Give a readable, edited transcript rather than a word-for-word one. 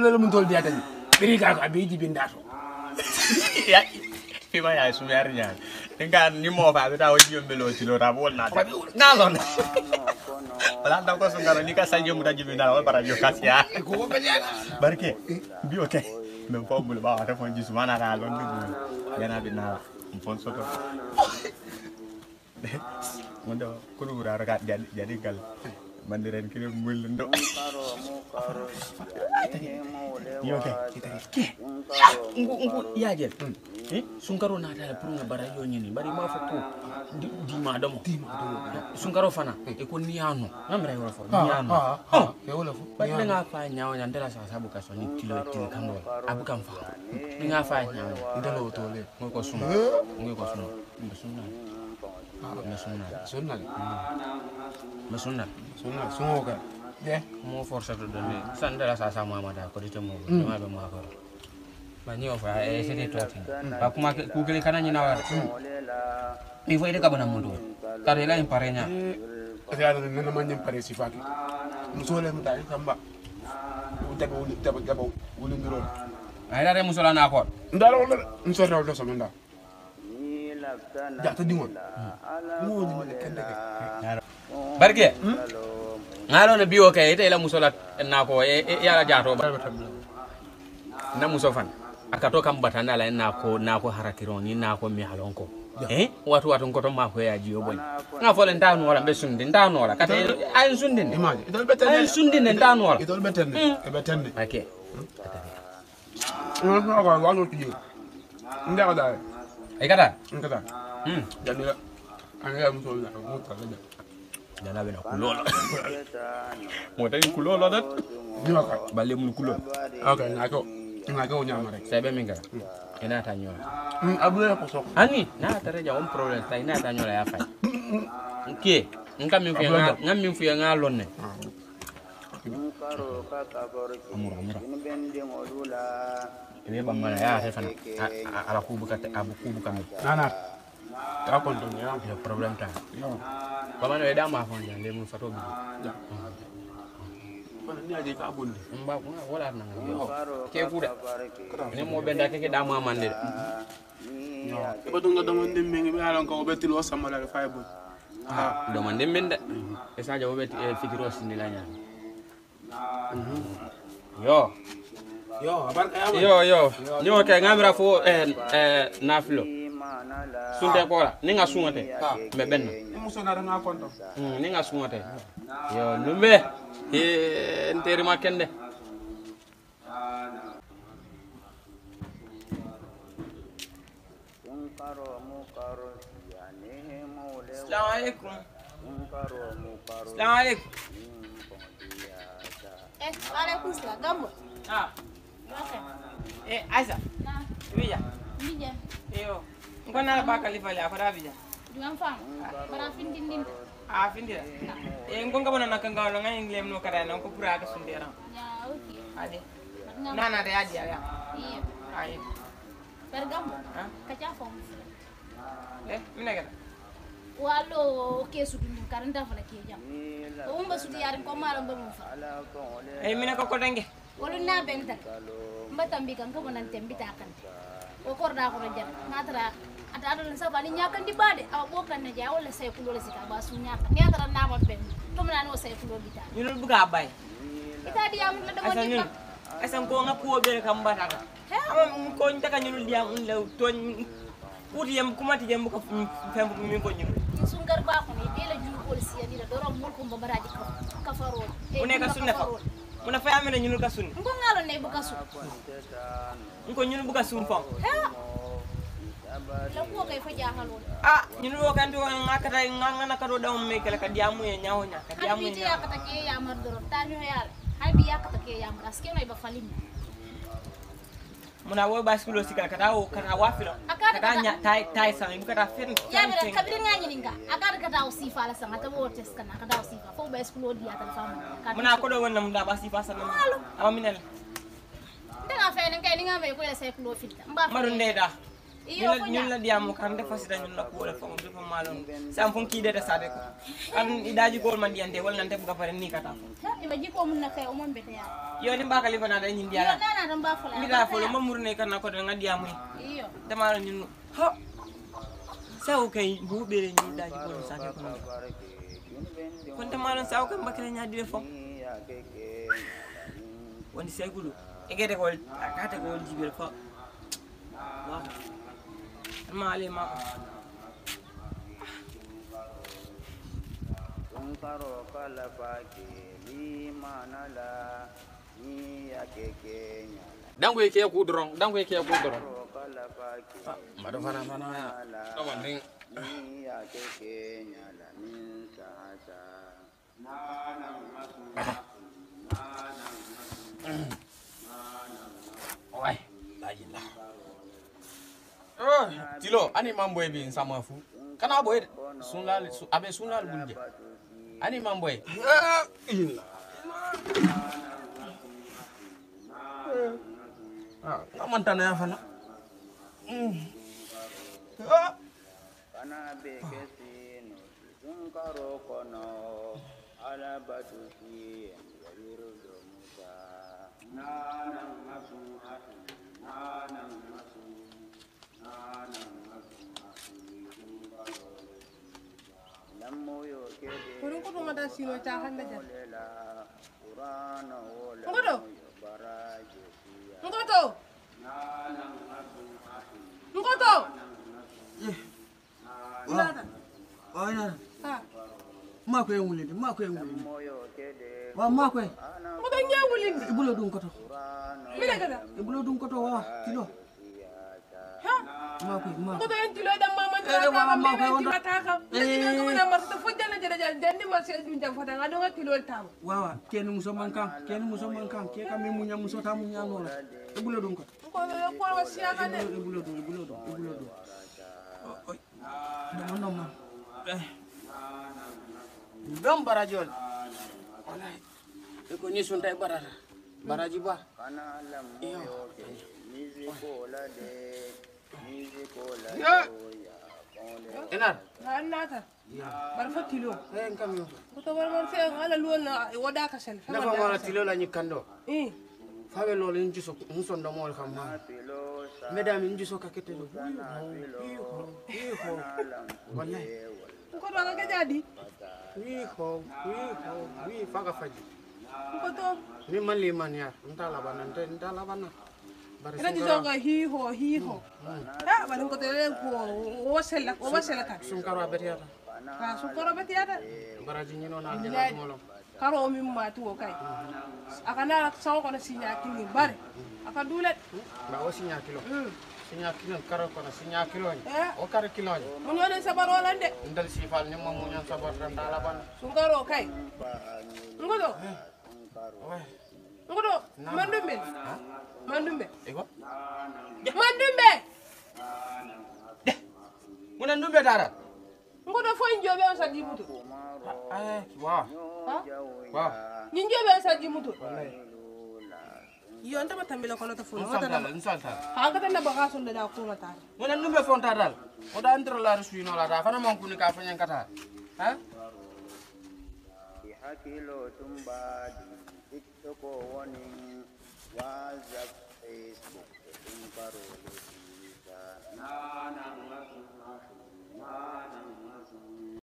le mun tol dia tan biri ka ko abi jibindato ya fiba ya sumyar nya nga ni mo fa da o jiyo mbelo ci lo rabo na na lon wala da ko sungaro ni ka sanjo mu da jibinda wala para yo kasia ko be ya barke bi okay men fo bul ba ta fon jisu mana da lon du yana bina fon soto mondo ko lu ra ga jadi gal mandiren kilo mulndo yo ke ngu ya je sunkaro na dala pour nga bara yo nyini bari ma fa ko di ma damo sunkaro fana e ko niano namra yo fo niano ke wala fo bari nga fa nyaaw nya ndela sa sabu ka so ni kilo kanol abu kam fa nga fa nyaaw ndelo to le ko suma ko suma sunna sungo ka de mo forza to donne sandala sa sama mada ko dite mo ma be mo ko bani o fa e sete to tin ba kuma ku gele kana ni na wa mi foi de ka bana mundo kare la imparenya ya na na man nyam pare sifaki musole mu tay kamba tabo wuli ndiro ay dare musola na ko ndalo wala nsoro do so menda jata dingol mo ni mele kende barke ngalo na biwo kay ite la musola na ko e yala jato na muso fan akato kam batana la na ko harakiro ni na ko mi halonko watu ko to ma ko ya jiyo boy nga fo len tanu wala be sundi tanu wala kata ay sundi image idol betene ay sundi tanu wala idol betene e betene okay no ko walo tiyo ndako da ay kata jadi anga muso la ko ta la dana bena kulolo mo tan kulolo dat ni maka balle mun kulolo okay ngako nyama rek sebe minga ina ta nyola abule ko so ani na tare ja on problem tay na ta nyola ya fay nke ngam min fi nga lonne amura ebe bangala ya hefana ala ku bukate abu ku bukami nana ta kon to ya problem ta bama no eda ma fon ja le mun fato bi bana ni aje ka bonde mba wala na ke fuda ne mo benda ke da ma mande e ba dunga dama ndem mi ala ko betil o samala fay bo do man dem benda e sa ja wobet fikiro sindi la nya yo barka ya yo nyo ke ngamra fo naflo sunte ko la ni nga sungote me benno muso na nga konto ni nga sungote yo numbe enteri makende Assalamu alaikum. Assalamu alaikum. Waalaikumsalam. Gambo. Aisa. Nah. Bija. Bija. Iyo. Ngona ba kalifali afara bija. Juang fam. Bara findin. Findira. Ngonga bona nakanga no ngai nglem no kara no ko pura ka sundera. Ya, oke. Ade. Nana de adia ya. Iya. Ai. Per gambo. Kaca fam. Mina kala. Walo kesu dum karanta fala ke jam. Umba su yarin ko mala mba mu fa. Mina ko denge. Wolu na benta. Mba tambi kan ko bonan tembi ta kan. O korda ko jan. Ngatra ata adon sa bani nyakan di bade aw bokan na ja wala say kulo sika ba su nyaka. Ni atara na ma ben. To mena no say kulo bita. Ñu buga bay. Ita di am la dama di. Asan ko nga ko be kam bataka. Am ko ntaka ñu diam un lew ton uti yam kuma ti jam ko fembu mi ko ñu. Sungar ba ko ni dela julu ko si ya dira doro mul ko mbaraji ka faro. Mu ne ka sunna fa. Mu na fa amene ñu ka sunna. Ngo ngalo ne bu ka sun. Ngo ñu bu ka sun fa. La ko kay fa jaxalo. Ñu lo kan to ngakata ngana ka do daw me kala ka diamu e nyaawo nya ka diamu nya. Ya kata ke ya mar doro ta ñu yar. Hay bi ya kata ke ya mar aske no ba falim. Muna wo baskulo sika kata o kana wafiro kata nya tai sang ibu kata fen ya bere kabiri ngani ninga akada kata o sifa la sanga ta wo test kana kata o sifa fo baskulo dia ta famu muna ko do wonna munda ba sifa sana ama minel ndanga fe ninga ninga me ko la sai kulo filta mba maru ndeda iyo ko ñun la diamo kan defa sita ñun la ko wala fa defa malon sam fon ki dete sade ko an idaji gol man diante wala nante bu gafare ni kata iba jiko mun na kay o mon bete ya yo ni mbaka li fana da ñin yo diala nana dan ba fula mi da folo ma murne kan ko da nga diamu iyo dama ñun ha saw kay bu bere ñi daji gol sade ko kon dama lon saw kay mbakere nya di defo woni segulu egede ko akata ko jibel fa waaw male ma Tungkaro kala pagi lima nala ni akeke nyala. dango ke ku dorong Kala pagi mado fana to wanding ni akeke nyala min sahasa. oi lajilla oh tilo ani mamboy bi sama fu kana boy sunlal abe sunlal bulje ani mamboy mantana ya fana Kana beke sino tungkaro kono ala batu si yawiru domusa. Namoyo kede Kurang ko mata sino tahan na dyan. lela Qur'ana wala Ngodo? baraje siya. Ngoto! Ngoto! Ilata. Oh ina. Ha. Mako e wulinde. Namoyo kede Wa mako e. Ngoto nyawulin. Ibulo dum koto. Mila kada. Ibulo dum koto wa kilo. Ha. Mako. Ngoto en tilo da mama Eh, wa mako e wonda. taka. Tilo ko na mar to fujjana jere jere den di mar se min jam fata ngado tilo taw. Wawa ken muso mankam. Ke kam mi munya muso ta munya nola. Ibulo dum koto. Ko ko wasiya kane. Ibulo dum. Oi. Dama ma. Dom barajol. Wallahi. Ko ni sunta e barara. Baraji ba. kana lamoyo kede mizikola de mizikola Ya. ya kole Enar. Ha nata. Bar fa tilo. Kam yo. Ngoto bar man se ala luona woda ka sel. Nafa wala tilo la nyikando. Fawe lolo injuso nsondo mol kamma. pilo sa Mesdames injuso ka ketelo. Iho. Wallahi. Ngoto nga jadi. Iho. Faga faji. Ngoto Ni man liman ya. Entala bana. Bari ina jizo ga hiho. Ha bar ngoto le ko wasela ka. sunkaro abetiata. Ka su koro betiata. Baraji nyino na jela molom. Karo mi matu o kai. Akana sawo kono sinya kini bare. Aka dulet. Ba o sinya kilo. Sinya kilo karo kono sinya kilo. O karo kilo. Mun yone sabar olande. Ndal sifal ni mo nyan sabar dan talaban. Sungkaro kai. Ngodo. Wah. Ngodo. Mandumbe. Mandumbe. Ego. Mandumbe. Muna ndumbe dara. Ngodo fo njobe on sa dimutu. Wah. Ha? Wah. Njobe on sa dimutu. Yo anta matambila kono to fo. Insalta. Ha ka tan baka son da ko mata. Muna ndumbe fonta dal. O da antro la rusuino la da fana mon kuni ka fanyan kata. Ha? hakilo tumbadi TikTok warning WhatsApp Facebook tumbaro na